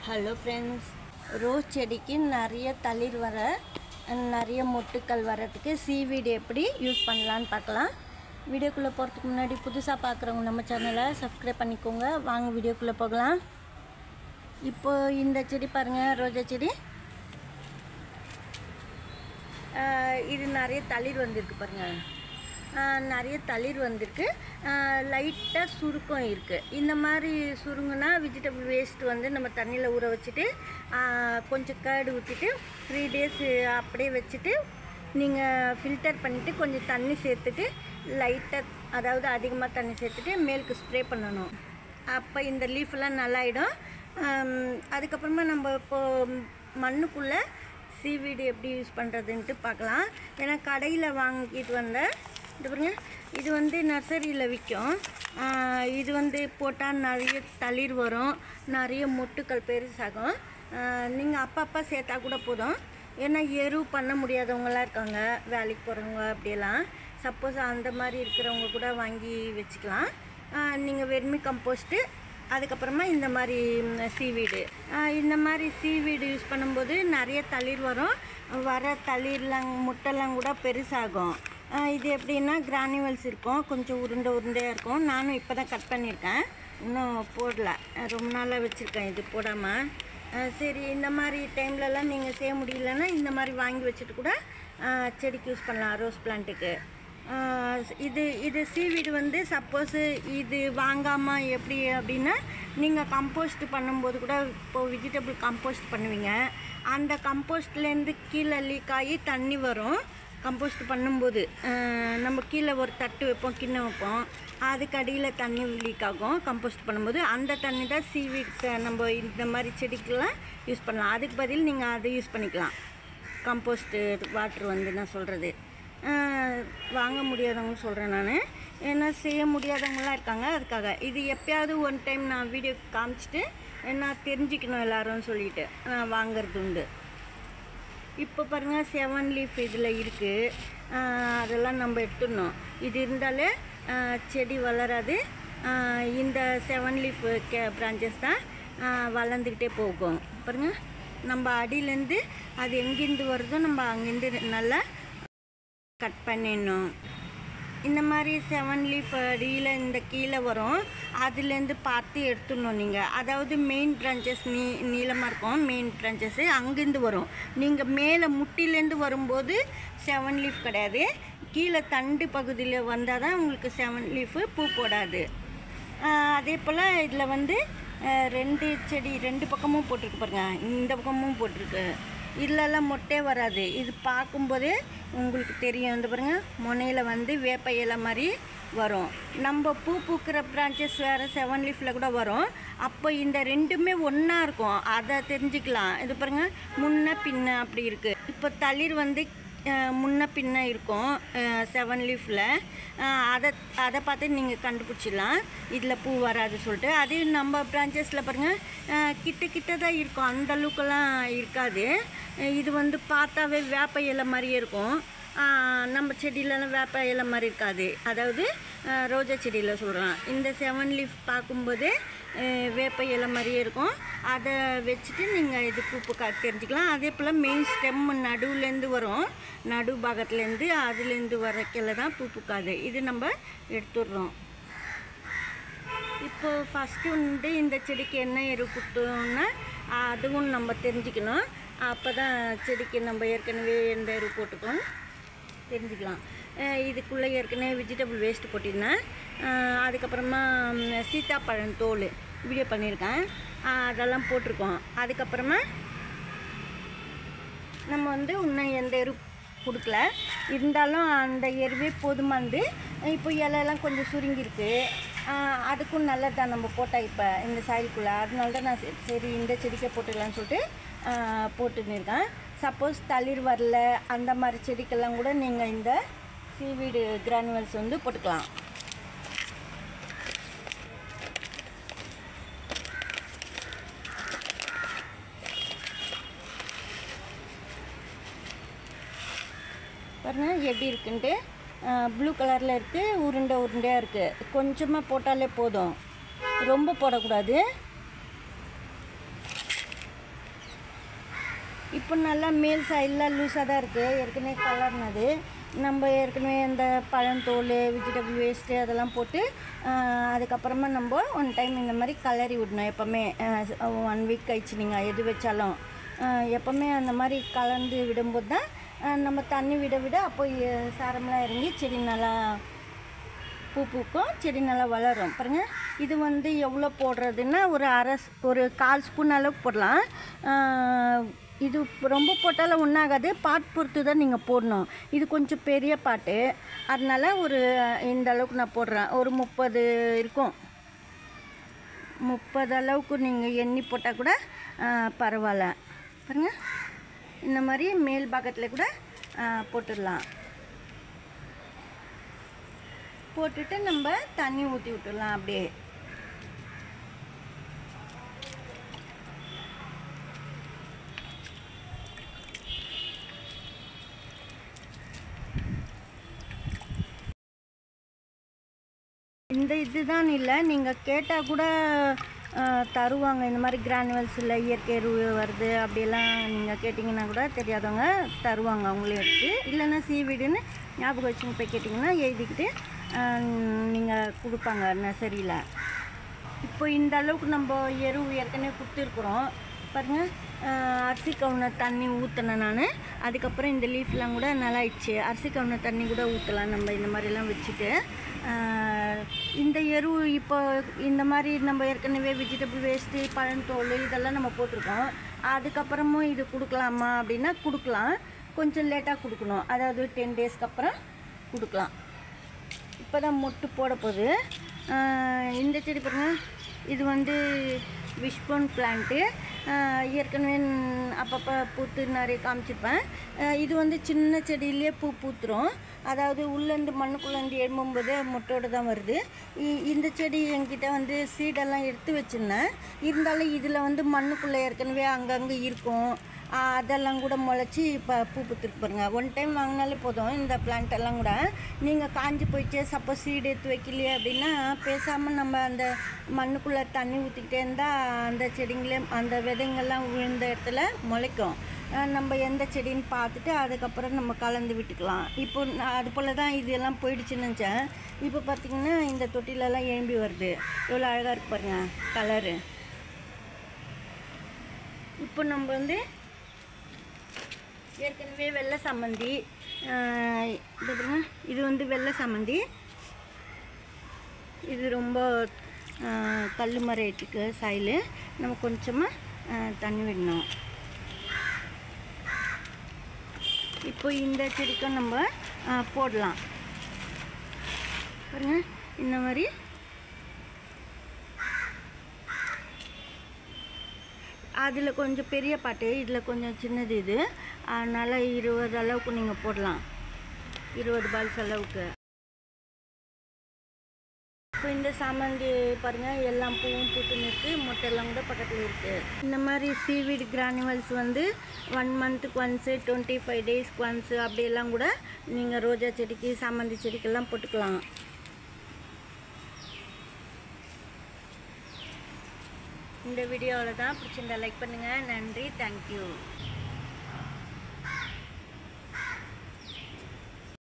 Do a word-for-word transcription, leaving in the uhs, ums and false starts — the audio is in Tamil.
ஹலோ ஃப்ரெண்ட்ஸ், ரோஸ் செடிக்கு நிறைய தளிர் வர நிறைய மொட்டுக்கள் வரதுக்கு சீவீடு எப்படி யூஸ் பண்ணலான்னு பார்க்கலாம். வீடியோக்குள்ளே போகிறதுக்கு முன்னாடி புதுசாக பார்க்குறவங்க நம்ம சேனலை சப்ஸ்கிரைப் பண்ணிக்கோங்க. வாங்க வீடியோக்குள்ளே போகலாம். இப்போது இந்த செடி பாருங்கள், ரோஜா செடி. இது நிறைய தளிர் வந்திருக்கு பாருங்கள். நிறைய தளிர் வந்திருக்கு. லைட்டாக சுருக்கம் இருக்குது. இந்த மாதிரி சுருங்குனா வெஜிடபிள் வேஸ்ட் வந்து நம்ம தண்ணியில் ஊற வச்சுட்டு கொஞ்சம் கேர்டு ஊற்றிட்டு த்ரீ டேஸ் அப்படியே வச்சுட்டு நீங்கள் ஃபில்டர் பண்ணிவிட்டு கொஞ்சம் தண்ணி சேர்த்துட்டு லைட்டாக, அதாவது அதிகமாக தண்ணி சேர்த்துட்டு மேலுக்கு ஸ்ப்ரே பண்ணணும். அப்போ இந்த லீஃபெல்லாம் நல்லாயிடும். அதுக்கப்புறமா நம்ம இப்போது மண்ணுக்குள்ளே சீவீடு எப்படி யூஸ் பண்ணுறதுன்ட்டு பார்க்கலாம். ஏன்னா கடையில் வாங்கிட்டு வந்த இது பாருங்க, இது வந்து நர்சரியில் விற்கும். இது வந்து போட்டால் நிறைய தளிர் வரும், நிறைய மொட்டுக்கள் பெருசாகும். நீங்கள் அப்பப்போ சேர்த்தா கூட போதும். ஏன்னா எரு பண்ண முடியாதவங்களாம் இருக்காங்க, வேலைக்கு போகிறவங்க அப்படியெல்லாம். சப்போஸ் அந்த மாதிரி இருக்கிறவங்க கூட வாங்கி வச்சுக்கலாம். நீங்கள் வெர்மி கம்போஸ்ட்டு, அதுக்கப்புறமா இந்த மாதிரி சீவீடு. இந்த மாதிரி சீவீடு யூஸ் பண்ணும்போது நிறைய தளிர் வரும். வர தளிர்லாம் முட்டைலாம் கூட பெருசாகும். இது எப்படின்னா கிரானிவல்ஸ் இருக்கும், கொஞ்சம் உருண்டை உருண்டையாக இருக்கும். நானும் இப்போ தான் கட் பண்ணியிருக்கேன், இன்னும் போடல. ரொம்ப நாளாக வச்சுருக்கேன் இது போடாமல். சரி, இந்த மாதிரி டைம்லலாம் நீங்கள் செய்ய முடியலன்னா இந்த மாதிரி வாங்கி வச்சுட்டு கூட செடிக்கு யூஸ் பண்ணலாம், ரோஸ் பிளான்ட்டுக்கு. இது இது சீவீடு வந்து சப்போஸு இது வாங்காமல் எப்படி அப்படின்னா, நீங்கள் கம்போஸ்ட் பண்ணும்போது கூட இப்போது வெஜிடபிள் கம்போஸ்ட் பண்ணுவீங்க. அந்த கம்போஸ்ட்லேருந்து கீழே லீக் ஆகி தண்ணி வரும். கம்போஸ்ட் பண்ணும்போது நம்ம கீழே ஒரு தட்டு வைப்போம், கிண்ணம் வைப்போம், அதுக்கு அடியில் தண்ணி லீக் ஆகும். கம்போஸ்ட் பண்ணும்போது அந்த தண்ணி தான் சீவீட்ஸ் நம்ம இந்த மாதிரி செடிக்கெலாம் யூஸ் பண்ணலாம். அதுக்கு பதில் நீங்கள் அதை யூஸ் பண்ணிக்கலாம். கம்போஸ்ட்டு வாட்ரு வந்து நான் சொல்கிறது வாங்க முடியாதவங்க சொல்கிறேன் நான். ஏன்னா செய்ய முடியாதவங்களாம் இருக்காங்க, அதுக்காக. இது எப்போயாவது ஒன் டைம் நான் வீடியோ காமிச்சிட்டு நான் தெரிஞ்சுக்கணும் எல்லோரும் சொல்லிவிட்டு வாங்கிறது உண்டு. இப்போ பாருங்கள், செவன் லீஃப் இதில் இருக்குது. அதெல்லாம் நம்ம எடுத்துடணும். இது இருந்தாலே செடி வளராது. இந்த செவன் லீஃப் கே பிரான்ச்சஸ் தான் வளர்ந்துக்கிட்டே போகும். பாருங்கள், நம்ம அடியிலேருந்து அது எங்கேருந்து வருதோ நம்ம அங்கேருந்து நல்லா கட் பண்ணிடணும். இந்த மாதிரி செவன் லீஃப் அடியில் இந்த கீழே வரும், அதுலேருந்து பார்த்து எடுத்துடணும் நீங்கள். அதாவது மெயின் பிரான்ச்சஸ் நீ நீளமாக இருக்கும், மெயின் பிரான்ச்சஸ்ஸு அங்கேருந்து வரும். நீங்கள் மேலே முட்டிலேருந்து வரும்போது செவன் லீஃப் கிடையாது, கீழே தண்டு பகுதியில் வந்தால் தான் உங்களுக்கு செவன் லீஃபு பூ போடாது. அதே போல் இதில் வந்து ரெண்டு செடி ரெண்டு பக்கமும் போட்டிருக்கு பாருங்கள், இந்த பக்கமும் போட்டிருக்கு. இதிலெல்லாம் மொட்டே வராது. இது பார்க்கும்போதே உங்களுக்கு தெரியும். இந்த பாருங்கள், முனையில் வந்து வேப்ப இலை மாதிரி வரும். நம்ம பூ பூக்கிற பிரான்ச்சஸ் வேறு செவன் லீஃபில் கூட வரும். அப்போ இந்த ரெண்டுமே ஒன்றா இருக்கும், அதை தெரிஞ்சுக்கலாம். இது பாருங்கள், முன்ன பின்ன அப்படி இருக்குது. இப்போ தளிர் வந்து முன்ன பின்ன இருக்கும் செவன் லீஃபில். அதை அதை பார்த்து நீங்கள் கண்டுபிடிச்சிடலாம் இதில் பூ வராது சொல்லிட்டு. அதே நம்ம பிரான்ச்சஸில் பாருங்கள், கிட்ட கிட்ட தான் இருக்கும், அந்த அளவுக்குலாம் இருக்காது. இது வந்து பார்த்தாவே வேப்ப இலை மாதிரியே இருக்கும். நம்ம செடியிலலாம் வேப்ப இலை மாதிரி இருக்காது. அதாவது ரோஜா செடியில் சொல்கிறேன். இந்த செவன் லீஃப் பார்க்கும்போது வேப்ப இலை மாதிரியே இருக்கும். அதை வச்சுட்டு நீங்கள் இது பூப்பு கா தெரிஞ்சுக்கலாம். அதே போல் மெயின் ஸ்டெம் நடுவுலேருந்து வரும், நடு பாகத்துலேருந்து அதுலேருந்து வர கிளை தான் பூ பூக்காது. இது நம்ம எடுத்துடுறோம். இப்போது ஃபஸ்ட்டு வந்து இந்த செடிக்கு என்ன எரு கொடுத்தோம்னா அதுவும் நம்ம தெரிஞ்சுக்கணும். அப்போ தான் செடிக்கு நம்ம ஏற்கனவே எந்த எரு போட்டுக்கணும் தெரிஞ்சுக்கலாம். இதுக்குள்ளே ஏற்கனவே வெஜிடபிள் வேஸ்ட்டு போட்டிருந்தேன். அதுக்கப்புறமா சீத்தாப்பழம் தோல் வீடியோ பண்ணியிருக்கேன், அதெல்லாம் போட்டிருக்கோம். அதுக்கப்புறமா நம்ம வந்து இன்னும் எந்த எரு கொடுக்கல, இருந்தாலும் அந்த எருவே போதுமானது. இப்போ இலையெல்லாம் கொஞ்சம் சுருங்கிருக்கு, அதுக்கும் நல்லது தான் நம்ம போட்டால் இப்போ இந்த சாயிலுக்குள்ளே. அதனால தான் நான் சரி இந்த செடிக்கே போட்டுடலான்னு சொல்லிட்டு போட்டுன்னு இருக்கேன். சப்போஸ் தளிர் வரல அந்த மாதிரி செடிக்கெல்லாம் கூட நீங்கள் இந்த சீவீடு கிரானுவல்ஸ் வந்து போட்டுக்கலாம். பாருங்கள் எப்படி இருக்குன்ட்டு. ப்ளூ கலரில் இருக்குது, உருண்டை உருண்டையாக இருக்குது. கொஞ்சமாக போட்டாலே போதும், ரொம்ப போடக்கூடாது. இப்போ நல்லா மேல் சைடில் லூஸாக தான் இருக்குது, ஏற்கனவே கலர்னது. நம்ம ஏற்கனவே இந்த பழந்தோல் வெஜிடபிள் வேஸ்ட்டு அதெல்லாம் போட்டு அதுக்கப்புறமா நம்ம ஒன் டைம் இந்த மாதிரி கலரி விடணும். எப்போவுமே ஒன் வீக் கழிச்சு நீங்கள் எது வச்சாலும் எப்போவுமே அந்த மாதிரி கலந்து விடும்போது தான் நம்ம தண்ணி விட விட அப்போ சாரமெலாம் இறங்கி செடி நல்லா பூ பூக்கும், செடி நல்லா வளரும். பாருங்கள், இது வந்து எவ்வளோ போடுறதுன்னா ஒரு அரை ஒரு கால் ஸ்பூன் அளவுக்கு போடலாம். இது ரொம்ப போட்டாலும் ஒன்றாகாது, பாட் பொறுத்து தான் நீங்கள் போடணும். இது கொஞ்சம் பெரிய பாட்டு, அதனால் ஒரு இந்த அளவுக்கு நான் போடுறேன். ஒரு முப்பது இருக்கும், முப்பது அளவுக்கு நீங்கள் எண்ணி போட்டால் கூட பரவாயில்ல. பாருங்கள், இந்த மாதிரி மேல் பாக்கத்தில் கூட போட்டுடலாம். போட்டுட்டு நம்ம தண்ணி ஊற்றி விட்டுடலாம். அப்படியே இந்த இதுதான் இல்லை, நீங்கள் கேட்டால் கூட தருவாங்க. இந்த மாதிரி கிரானுவல்ஸ் இல்லை இயற்கை எருவு வருது அப்படியெல்லாம் நீங்கள் கேட்டிங்கன்னா கூட தெரியாதவங்க தருவாங்க அவங்களே எடுத்து. இல்லைன்னா சீவீடுன்னு ஞாபகம் வச்சுங்க போய் கேட்டிங்கன்னா எழுதிக்கிட்டு நீங்கள் கொடுப்பாங்க நர்சரியில். இப்போ இந்த அளவுக்கு நம்ம எருவு ஏற்கனவே கொடுத்துருக்குறோம். பாருங்கள், அரிசி கவுன தண்ணி ஊற்றினேன் நான். அதுக்கப்புறம் இந்த லீஃப்லாம் கூட நல்லாயிடுச்சு. அரிசி கவுன தண்ணி கூட ஊற்றலாம் நம்ம இந்த மாதிரிலாம் வச்சுட்டு. இந்த எரு இப்போ இந்த மாதிரி நம்ம ஏற்கனவே வெஜிடபிள் வேஸ்ட்டு பழந்தோல் இதெல்லாம் நம்ம போட்டிருக்கோம். அதுக்கப்புறமும் இது கொடுக்கலாமா அப்படின்னா கொடுக்கலாம், கொஞ்சம் லேட்டாக கொடுக்கணும். அதாவது டென் டேஸ்க்கு அப்புறம் கொடுக்கலாம். இப்போ தான் மொட்டு போட போகுது. இந்த செடி பாருங்கள், இது வந்து விஷ்போன் பிளான்ட்டு. ஏற்கனவே அப்பப்போ பூத்து நிறைய காமிச்சிருப்பேன். இது வந்து சின்ன செடியிலே பூ பூத்துரும். அதாவது உள்ளேருந்து மண்ணுக்குள்ளேருந்து எழும்பும்போது மொட்டோடு தான் வருது. இந்த செடி என்கிட்ட வந்து சீடெல்லாம் எடுத்து வச்சுருந்தேன். இருந்தாலும் இதில் வந்து மண்ணுக்குள்ளே ஏற்கனவே அங்கங்கே இருக்கும், அதெல்லாம் கூட முளைச்சி இப்போ பூ பூத்துருக்கு பாருங்கள். ஒன் டைம் வாங்கினாலே போதும். இந்த பிளான்ட் எல்லாம் கூட நீங்கள் காஞ்சி போயிடுச்சு சப்போஸ் சீடு எடுத்து வைக்கலையே அப்படின்னா பேசாமல் நம்ம அந்த மண்ணுக்குள்ளே தண்ணி ஊற்றிக்கிட்டே இருந்தால் அந்த செடிங்களே அந்த விதைங்கள்லாம் விழுந்த இடத்துல முளைக்கும். நம்ம எந்த செடின்னு பார்த்துட்டு அதுக்கப்புறம் நம்ம கலந்து விட்டுக்கலாம். இப்போ அது போல் தான் இதெல்லாம் போயிடுச்சுன்னு நினச்சேன். இப்போ பார்த்திங்கன்னா இந்த தொட்டிலெல்லாம் எழும்பி வருது. எவ்வளோ அழகாக இருக்கு பாருங்கள் கலரு. இப்போ நம்ம வந்து ஏற்கனவே வெள்ளை சாமந்தி, இது இது வந்து வெள்ளை சாமந்தி. இது ரொம்ப கல் மறைட்டுக்கு சாயில் நம்ம கொஞ்சமாக தண்ணி விடணும். இப்போ இந்த செடிக்கும் நம்ம போடலாம் பாருங்க. இந்த மாதிரி அதில் கொஞ்சம் பெரிய பாட்டு, இதில் கொஞ்சம் சின்னது இது. அதனால் இருபது அளவுக்கு நீங்கள் போடலாம், இருபது பால்ஸ் அளவுக்கு. இப்போ இந்த சாமந்தி பாருங்கள் எல்லாம் பூவும் பூத்துன்னு இருக்குது, மொட்டையெல்லாம் கூட பக்கத்தில் இருக்குது. இந்த மாதிரி சீவீடு கிரானுவல்ஸ் வந்து ஒன் மந்த்துக்கு ஒன்ஸு டுவெண்ட்டி ஃபைவ் டேஸ்க்கு ஒன்ஸு அப்படியெல்லாம் கூட நீங்கள் ரோஜா செடிக்கு சாமந்தி செடிக்கெல்லாம் போட்டுக்கலாம். இந்த வீடியோவில் தான் பிடிச்சிருந்தா லைக் பண்ணுங்கள். நன்றி, தேங்க்யூ.